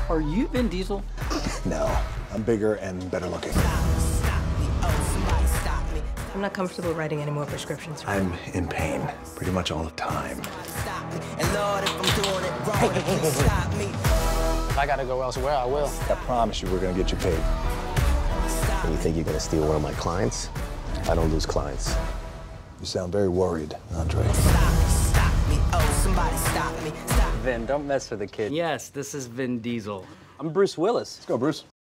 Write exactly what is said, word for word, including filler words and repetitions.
Are you Vin Diesel? No, I'm bigger and better looking. I'm not comfortable writing any more prescriptions. I'm in pain pretty much all the time. If I gotta go elsewhere, I will. I promise you we're gonna get you paid. And you think you're gonna steal one of my clients? I don't lose clients. You sound very worried, Andre. Vin, don't mess with the kid. Yes, this is Vin Diesel. I'm Bruce Willis. Let's go, Bruce.